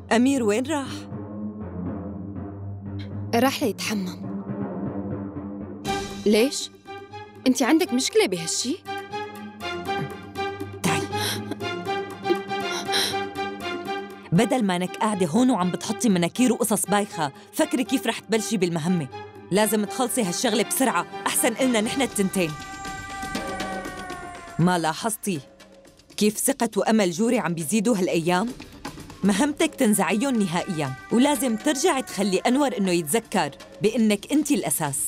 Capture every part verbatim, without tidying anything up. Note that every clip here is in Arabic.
أمير وين راح؟ راح ليتحمم. ليش؟ أنت عندك مشكلة بهالشي؟ تعي. بدل ما انك قاعدة هون وعم بتحطي مناكير وقصص بايخة، فكري كيف رح تبلشي بالمهمة. لازم تخلصي هالشغلة بسرعة، أحسن إلنا نحن التنتين. ما لاحظتي كيف ثقة وأمل جوري عم بيزيدوا هالأيام؟ مهمتك تنزعيهم نهائياً، ولازم ترجعي تخلي أنور إنه يتذكر بإنك أنتِ الأساس.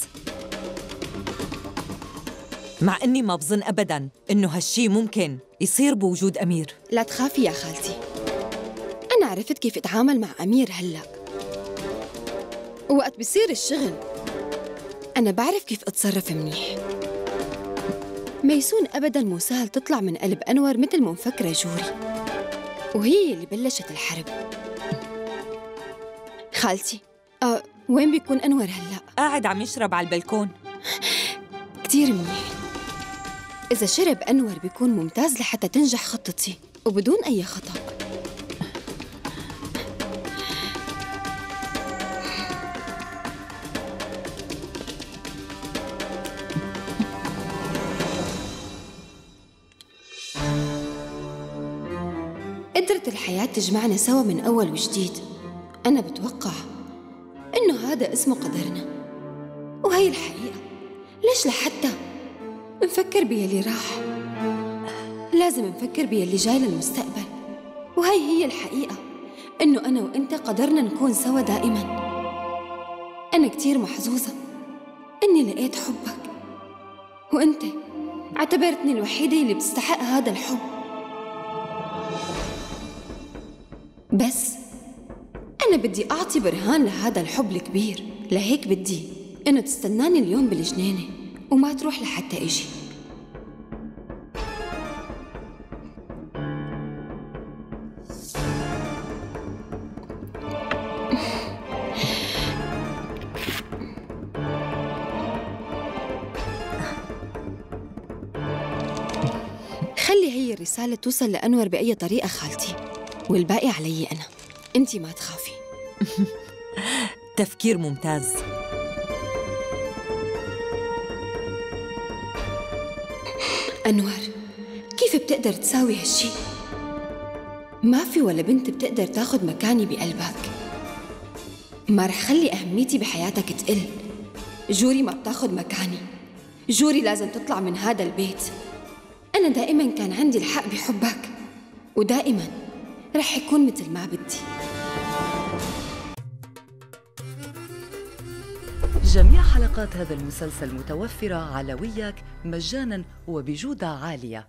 مع إني ما بظن أبداً إنه هالشي ممكن يصير بوجود أمير. لا تخافي يا خالتي، أنا عرفت كيف أتعامل مع أمير هلأ، ووقت بيصير الشغل أنا بعرف كيف أتصرف منيح. ميسون أبداً مو سهل تطلع من قلب أنور مثل ما مفكرة جوري، وهي اللي بلشت الحرب. خالتي، أه وين بيكون أنور هلأ؟ قاعد عم يشرب على البلكون. كتير منيح. إذا شرب أنور بيكون ممتاز لحتى تنجح خطتي وبدون أي خطأ. قدرت الحياة تجمعنا سوا من أول وجديد. أنا بتوقع إنه هذا اسمه قدرنا، وهي الحقيقة. ليش لحتى نفكر بيلي راح؟ لازم نفكر بيلي جاي للمستقبل، وهي هي الحقيقة، إنه أنا وإنت قدرنا نكون سوا دائماً. أنا كتير محظوظة إني لقيت حبك، وإنت اعتبرتني الوحيدة اللي بتستحق هذا الحب. بس أنا بدي أعطي برهان لهذا الحب الكبير، لهيك بدي إنه تستناني اليوم بالجنينة وما تروح لحتى إجي. خلي هي الرسالة توصل لأنور بأي طريقة خالتي، والباقي علي أنا. أنتي ما تخافي. تفكير ممتاز. أنور، كيف بتقدر تساوي هالشي؟ ما في ولا بنت بتقدر تاخد مكاني بقلبك. ما رح خلي أهميتي بحياتك تقل. جوري ما بتاخد مكاني. جوري لازم تطلع من هذا البيت. أنا دائما كان عندي الحق بحبك، ودائما رح يكون مثل ما بدي. جميع حلقات هذا المسلسل متوفرة على وياك مجاناً وبجودة عالية.